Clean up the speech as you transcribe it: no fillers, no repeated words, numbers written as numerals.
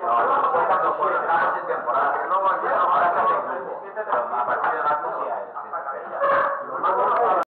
No, fue cuando fue, estamos en temporada, si no volvieron ahora se